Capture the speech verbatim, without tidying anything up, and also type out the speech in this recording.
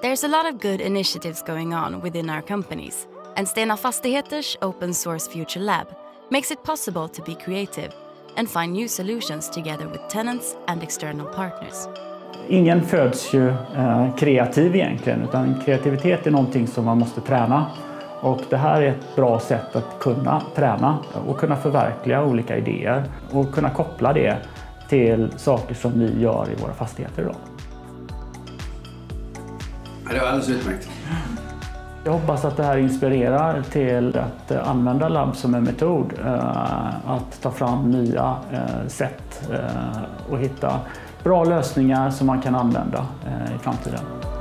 There's a lot of good initiatives going on within our companies, and Stena Fastigheters Open Source Future Lab makes it possible to be creative and find new solutions together with tenants and external partners. Ingen föds ju eh, kreativ egentligen, utan kreativitet är någonting som man måste träna. Och det här är ett bra sätt att kunna träna och kunna förverkliga olika idéer och kunna koppla det till saker som vi gör i våra fastigheter idag. Det var alldeles utmärkt. Jag hoppas att det här inspirerar till att använda labb som en metod, att ta fram nya sätt och hitta bra lösningar som man kan använda i framtiden.